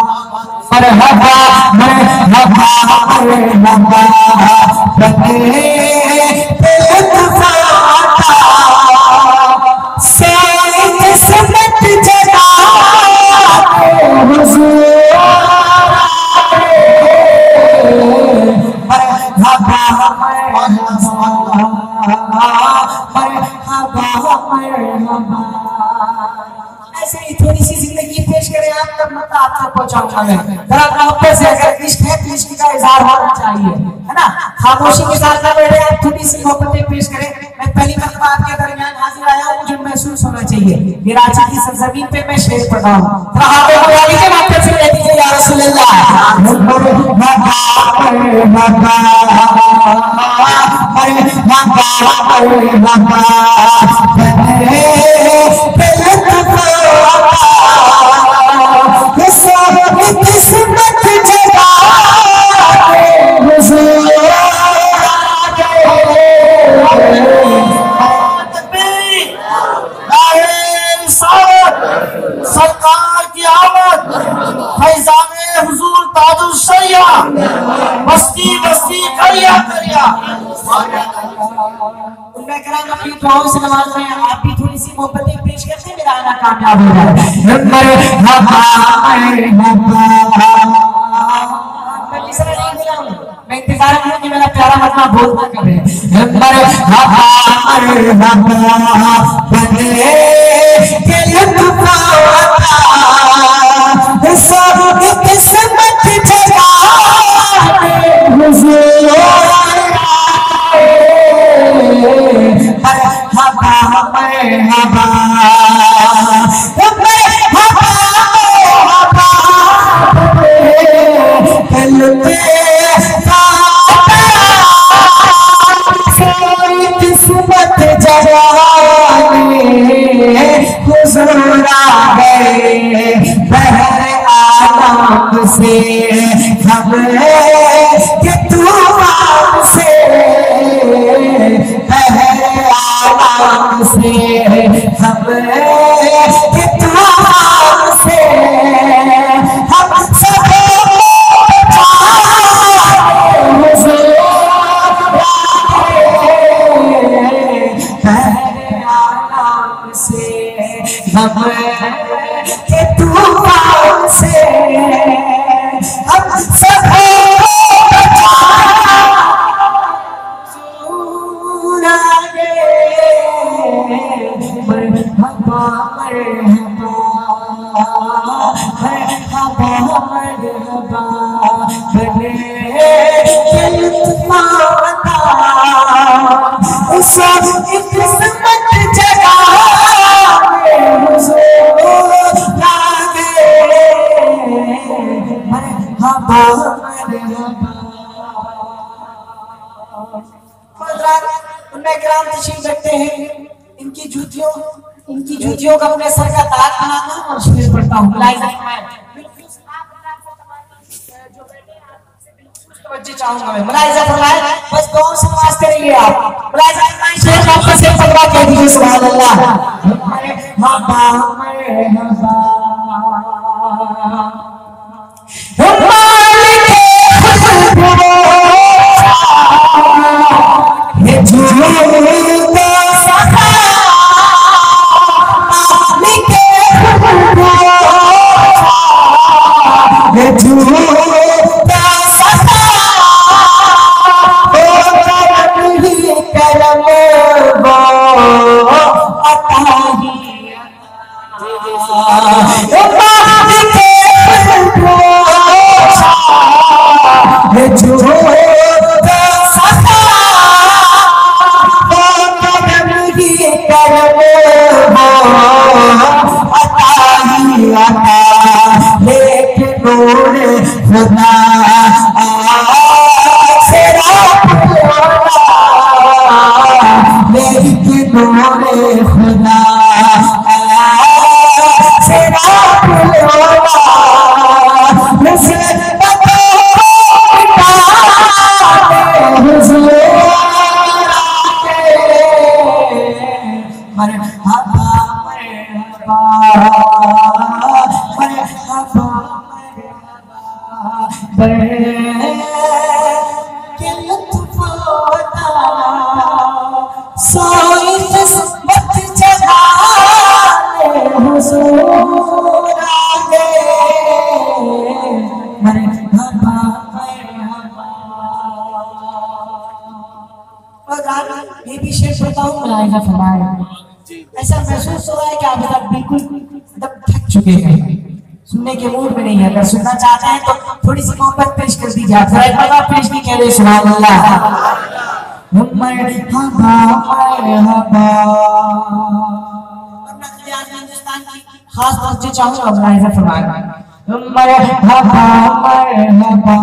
मरहबा मरहबा मरहबा बने बेवफा से किस्मत जगा हुजूर मरहबा मरहबा मरहबा। ऐसे ही थोड़ी सी जिंदगी पेश करें आप, तब मत आपको पहुंचाऊंगा मैं। जरा मोहब्बत से अगर इश्क है तो इश्क का इजहार होना चाहिए, है ना। खामोशी के साथ ना बैठे, आप थोड़ी सी मोहब्बतें पेश करें। मैं पहली मर्तबा आपके दरमियान हाजिर आया हूं, मुझे महसूस होना चाहिए ये रांची की सरजमीन पे मैं शेर पढ़ रहा हूं। सहाबे वाली के माध्यम से कह दीजिए या रसूल अल्लाह किस्मत जगा सरकार की आमद, फैजाने हुजूर ताजुल शरिया, बस्ती बस्ती करिया करिया। अपनी दुआओं से नवाज रहे हैं, आप भी थोड़ी सी मोहब्बतें पेश करते हैं, मेरा आना कामयाब हो जाए। मैं इंतजार हूँ कि मेरा प्यारा मजमा बोलता करे। किस्मत जगा किस्मत जगाने हुजूर आ गए बहर आलम से खबरें कि तूफान से, बहर आलम से खबरें कि तूफान से हम सब के तूफान से हम सब किस्मत जगा इनकी जूतियों का अपने सर का ताज बनाता हूँ और शेर पढ़ता हूँ। चाहूंगा मैं मुलाहिजा फरमाए, बस गौर से नमाज करेंगे आप। मुलाहिजा फरमाए, शेर आपका शेर पढ़वा कह दीजिए सुभान अल्लाह। पर के लुत्फोता सोई किस्मत जगाने हुजूर आ गए मरहबा मरहबा। और ये भी शेर बताऊं मैं आएगा फरमाया ऐसा महसूस हो रहा है कि आप तक बिल्कुल एकदम थक चुके हैं, सुनने के मूड में नहीं है। अगर सुनना चाहते हैं तो थोड़ी सी मोहब्बत पेश कर दीजिए। आप जरा एक बार पेश नहीं कह रहे सुभान अल्लाह। मरहबा मरहबा। और मैं आज हिंदुस्तान की खास तौर से चाहूंगा मुलाहिजा फरमाएं मरहबा मरहबा।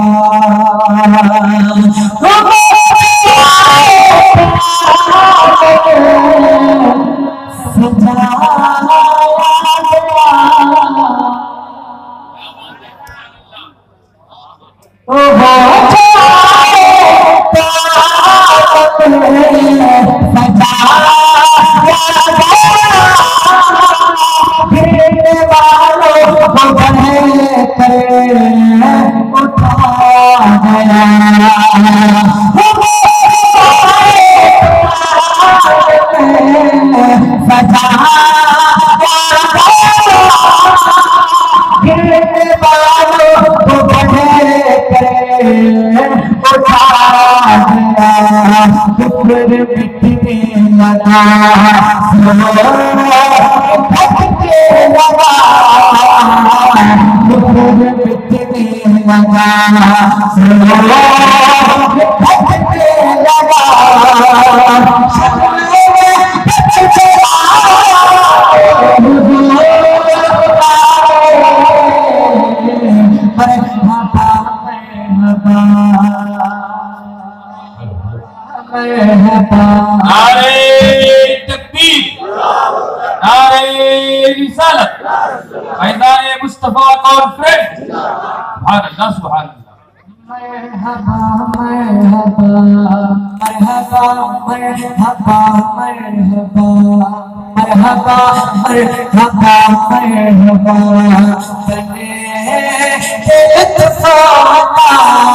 मुस्तफा कॉन्फ्रेंस सुभान अल्लाह सुभान अल्लाह। मरहबा मरहबा मरहबा मरहबा मरहबा मरहबा मरहबा मरहबा बने लुत्फोता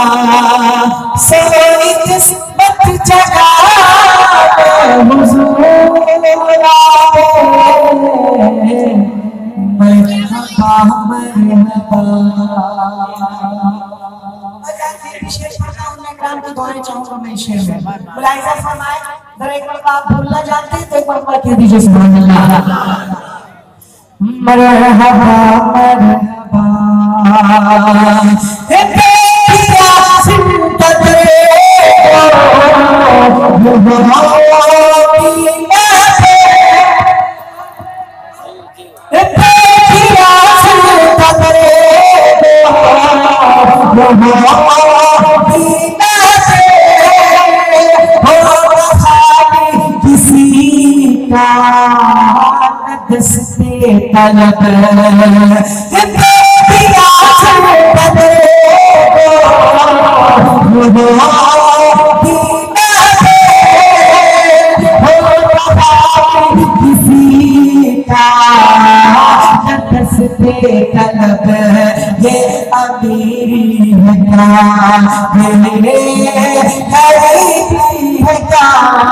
सोई किस्मत जगाने हुजूर आ गए मरहबा मरहबा। विशेष प्रोग्राम की दुआएं चाहूंगा मैं शेर में मुलाहिजा फरमाए। जरा एक बार आप बोलना जानते हैं तो एक बार कह दीजिए सुभान अल्लाह। मरहबा मरहबा हे तेरा सिंदरे किसी का दस्ते तलब किसी का दस्ते तलब ये अमीरी है क्या मेरे गरीबी है क्या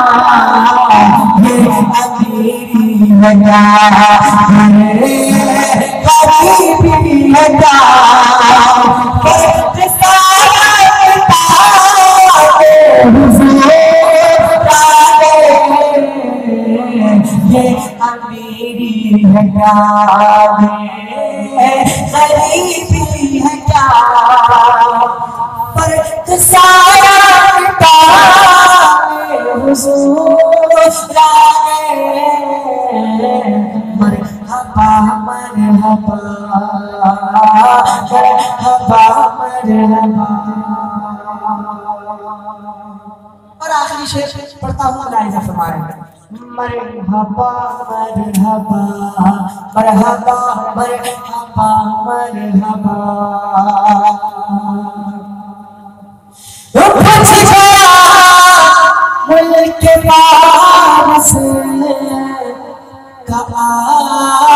ये अमीरी है क्या मेरे गरीबी है क्या ये अमीरी है क्या गरीबी है क्या फर्क सारा हुजूर मरहबा मरहबा मरहबा मरहबा। और आखिरी शेर पढ़ता हूँ मुलाहिजा फरमाएं मरहबा मरहबा मरहबा मरहबा मरहबा। उठ गया मुल्क पास का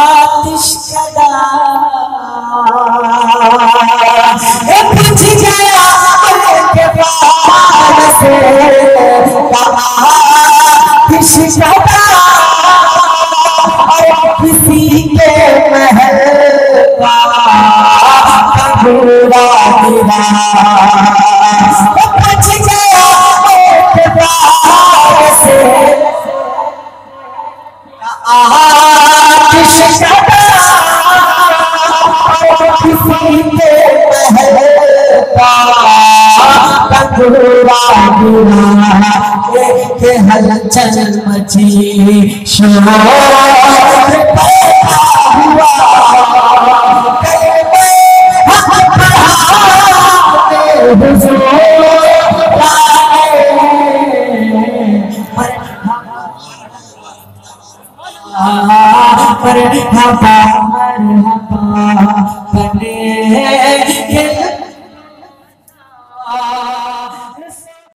आतिश कदा उठ गया के हलचल मची शोर पैदा हुआ मरहबा मरहबा बने